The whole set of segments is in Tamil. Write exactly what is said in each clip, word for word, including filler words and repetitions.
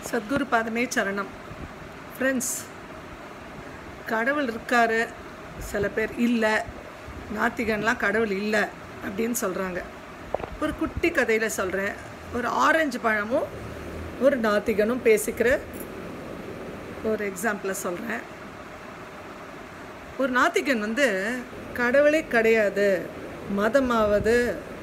சத்குரு பாதமே சரணம். ஃப்ரெண்ட்ஸ், கடவுள் இருக்காரு, சில பேர் இல்லை, நாத்திகன்லாம் கடவுள் இல்லை அப்படின்னு சொல்கிறாங்க. ஒரு குட்டி கதையில் சொல்கிறேன். ஒரு ஆரஞ்சு பழமும் ஒரு நாத்திகனும் பேசிக்கிற ஒரு எக்ஸாம்பிளை சொல்கிறேன். ஒரு நாத்திகன் வந்து கடவுளே கிடையாது, மதமாவது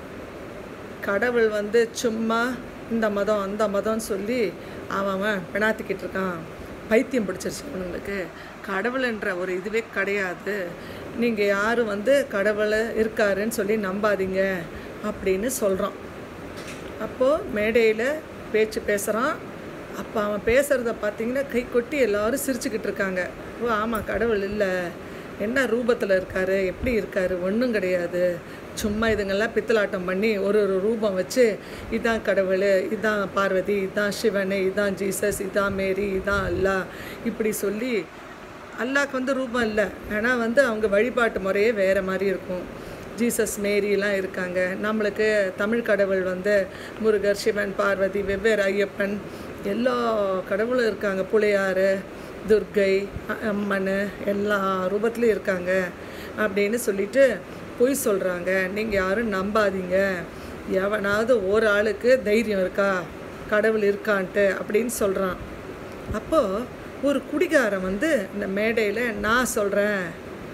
கடவுள் வந்து சும்மா இந்த மதம் அந்த மதம்னு சொல்லி அவன் பிணாத்திக்கிட்டு இருக்கான். பைத்தியம் பிடிச்சிருச்சு அவனுங்களுக்கு. கடவுள்ன்ற ஒரு இதுவே கிடையாது, நீங்கள் யாரும் வந்து கடவுள் இருக்காருன்னு சொல்லி நம்பாதீங்க அப்படின்னு சொல்கிறான். அப்போது மேடையில் பேச்சு பேசுகிறான். அப்போ அவன் பேசுகிறத பார்த்தீங்கன்னா கை கொட்டி எல்லோரும் சிரிச்சுக்கிட்டு இருக்காங்க. ஓ ஆமாம், கடவுள் இல்லை, என்ன ரூபத்தில் இருக்கார், எப்படி இருக்கார், ஒன்றும் கிடையாது, சும்மா இதுங்கெல்லாம் பித்தலாட்டம் பண்ணி ஒரு ஒரு ரூபம் வச்சு இதான் கடவுள், இதான் பார்வதி, இதான் சிவன், இதான் ஜீசஸ், இதான் மேரி, இதான் அல்லா இப்படி சொல்லி. அல்லாக்கு வந்து ரூபம் இல்லை, ஆனால் வந்து அவங்க வழிபாட்டு முறையே வேறு மாதிரி இருக்கும். ஜீசஸ் மேரிலாம் இருக்காங்க. நம்மளுக்கு தமிழ் கடவுள் வந்து முருகர், சிவன், பார்வதி, வெவ்வேறு ஐயப்பன், எல்லா கடவுளும் இருக்காங்க. புலையார், துர்கை, அம்மன் எல்லா ரூபத்துலேயும் இருக்காங்க அப்படின்னு சொல்லிட்டு பொய் சொல்கிறாங்க. நீங்கள் யாரும் நம்பாதீங்க. எவனாவது ஒரு ஆளுக்கு தைரியம் இருக்கா கடவுள் இருக்கான்ட்டு அப்படின்னு சொல்கிறான். அப்போது ஒரு குடிகாரன் வந்து இந்த மேடையில் நான் சொல்கிறேன்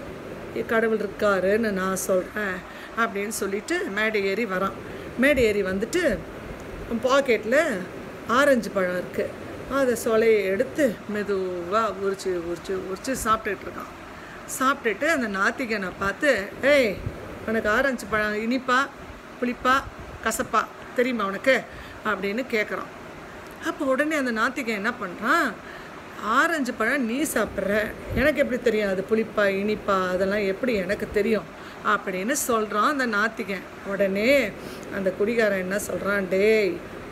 கடவுள் இருக்காருன்னு நான் சொல்கிறேன் அப்படின்னு சொல்லிட்டு மேடை ஏறி வரான். மேடை ஏறி வந்துட்டு பாக்கெட்டில் ஆரஞ்சு பழம் இருக்குது. அதை சொலையை எடுத்து மெதுவாக உரிச்சு உரிச்சு உரிச்சு சாப்பிட்டுட்ருக்கான். சாப்பிட்டுட்டு அந்த நாத்திகனை பார்த்து, ஏய் உனக்கு ஆரஞ்சு பழம் இனிப்பா புளிப்பா கசப்பா தெரியுமா உனக்கு அப்படின்னு கேட்குறான். அப்போ உடனே அந்த நாத்திகன் என்ன பண்ணுறான், ஆரஞ்சு பழம் நீ சாப்பிட்ற, எனக்கு எப்படி தெரியும் அது புளிப்பா இனிப்பா, அதெல்லாம் எப்படி எனக்கு தெரியும் அப்படின்னு சொல்கிறான் அந்த நாத்திகன். உடனே அந்த குடிகாரன் என்ன சொல்கிறான், டேய்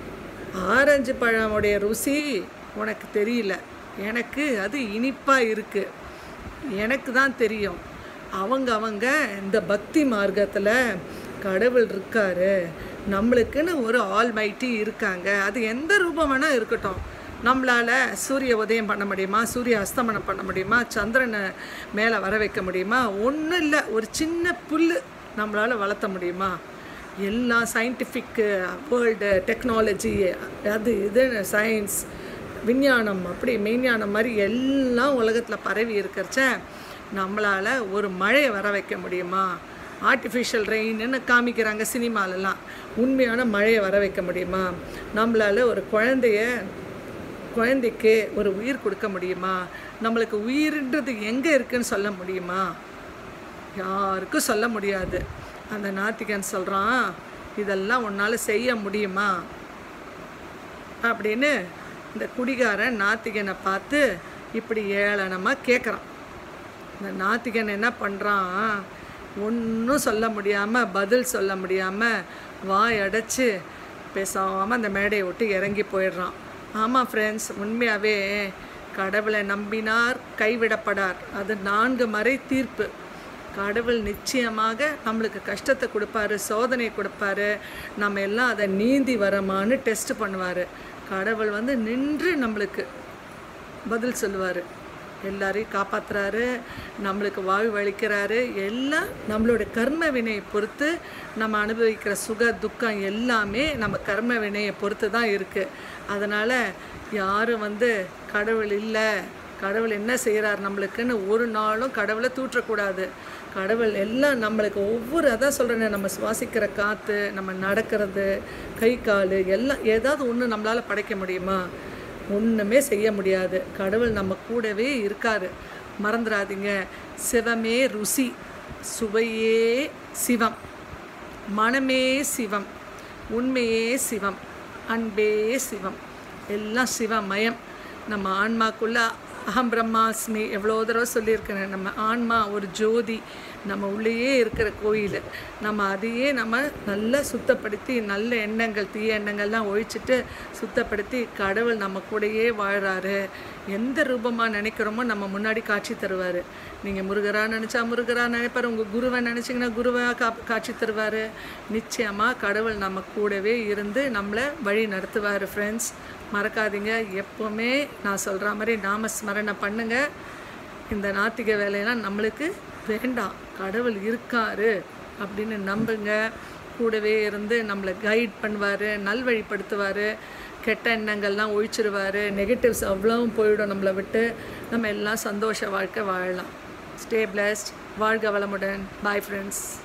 ஆரஞ்சு பழமுடைய ருசி உனக்கு தெரியல, எனக்கு அது இனிப்பாக இருக்குது, எனக்கு தான் தெரியும். அவங்க அவங்க இந்த பக்தி மார்க்கத்தில் கடவுள் இருக்காரு, நம்மளுக்குன்னு ஒரு ஆல்மைட்டி இருக்காங்க. அது எந்த ரூபம் வேணால் இருக்கட்டும். நம்மளால் சூரிய உதயம் பண்ண முடியுமா, சூரிய அஸ்தமனம் பண்ண முடியுமா, சந்திரனை மேலே வர வைக்க முடியுமா, ஒன்றும் இல்லை. ஒரு சின்ன புல் நம்மளால் வளர்த்த முடியுமா? எல்லாம் சயின்டிஃபிக்கு வேர்ல்டு டெக்னாலஜி, அது இது சயின்ஸ் விஞ்ஞானம் அப்படி மெய்ஞானம் மாதிரி எல்லாம் உலகத்தில் பரவி இருக்கிறச்ச நம்மளால் ஒரு மழையை வர வைக்க முடியுமா? ஆர்டிஃபிஷியல் ரெயின்னு காமிக்கிறாங்க சினிமாலெலாம். உண்மையான மழையை வர வைக்க முடியுமா? நம்மளால் ஒரு குழந்தைய குழந்தைக்கு ஒரு உயிர் கொடுக்க முடியுமா? நம்மளுக்கு உயிர்ன்றது எங்கே இருக்குதுன்னு சொல்ல முடியுமா? யாருக்கும் சொல்ல முடியாது. அந்த நாத்திகன் சொல்கிறான், இதெல்லாம் உன்னால் செய்ய முடியுமா அப்படின்னு இந்த குடிகாரன் நாத்திகனை பார்த்து இப்படி ஏளனமாக கேட்குறான். இந்த நாத்திகன் என்ன பண்ணுறான், ஒன்றும் சொல்ல முடியாமல் பதில் சொல்ல முடியாமல் வாய் அடைச்சி பேசாமல் அந்த மேடையை விட்டு இறங்கி போயிடுறான். ஆமாம் ஃப்ரெண்ட்ஸ், உண்மையாகவே கடவுளை நம்பினார் கைவிடப்படார், அது நான்கு மறை தீர்ப்பு. கடவுள் நிச்சயமாக நம்மளுக்கு கஷ்டத்தை கொடுப்பாரு, சோதனை கொடுப்பாரு, நம்ம எல்லாம் அதை நீந்தி வரமான்னு டெஸ்ட் பண்ணுவார். கடவுள் வந்து நின்று நம்மளுக்கு பதில் சொல்லுவார், எல்லாரையும் காப்பாற்றுறாரு, நம்மளுக்கு வாழ்வு அளிக்கிறாரு. எல்லாம் நம்மளோட கர்ம வினையை பொறுத்து நம்ம அனுபவிக்கிற சுக துக்கம் எல்லாமே நம்ம கர்ம வினையை பொறுத்து தான் இருக்குது. அதனால் யாரும் வந்து கடவுள் இல்லை, கடவுள் என்ன செய்கிறார் நம்மளுக்குன்னு ஒரு நாளும் கடவுளை தூற்றக்கூடாது. கடவுள் எல்லாம் நம்மளுக்கு ஒவ்வொரு, அதான் சொல்கிறேன்னு, நம்ம சுவாசிக்கிற காற்று, நம்ம நடக்கிறது, கை கால் எல்லாம் ஏதாவது ஒன்று நம்மளால் படைக்க முடியுமா? ஒன்றுமே செய்ய முடியாது. கடவுள் நம்ம கூடவே இருக்கார், மறந்துடாதீங்க. சிவமே ருசி, சுவையே சிவம், மனமே சிவம், உண்மையே சிவம், அன்பே சிவம், எல்லாம் சிவமயம். நம்ம ஆன்மாக்குள்ளே அகம் பிரம்மாஸ்மி எவ்வளோ தடவை சொல்லியிருக்கிறேன். நம்ம ஆன்மா ஒரு ஜோதி, நம்ம உள்ளேயே இருக்கிற கோயில். நம்ம அதையே நம்ம நல்லா சுத்தப்படுத்தி நல்ல எண்ணங்கள் தீய எண்ணங்கள்லாம் ஒழிச்சிட்டு சுத்தப்படுத்தி கடவுள் நம்ம கூடயே வாழ்கிறாரு. எந்த ரூபமாக நினைக்கிறோமோ நம்ம முன்னாடி காட்சி தருவார். நீங்கள் முருகராக நினச்சா முருகராக நினைப்பார். உங்கள் குருவை நினச்சிங்கன்னா குருவாக கா காட்சி தருவார். நிச்சயமாக கடவுள் நம்ம கூடவே இருந்து நம்மளை வழி நடத்துவார். ஃப்ரெண்ட்ஸ், மறக்காதீங்க, எப்போவுமே நான் சொல்கிற மாதிரி நாமஸ்மரணை பண்ணுங்கள். இந்த நாத்திக வேலையெல்லாம் நம்மளுக்கு வேண்டாம். கடவுள் இருக்காரு அப்படின்னு நம்புங்க. கூடவே இருந்து நம்மளை கைட் பண்ணுவார், நல்வழிப்படுத்துவார். கெட்ட எண்ணங்கள்லாம் ஒழிச்சிருவார். நெகட்டிவ்ஸ் அவ்வளவும் போயிடும் நம்மளை விட்டு. நம்ம எல்லாம் சந்தோஷ வாழ்க்கை வாழலாம். Stay blessed. வாழ்க வளமுடன். Bye friends.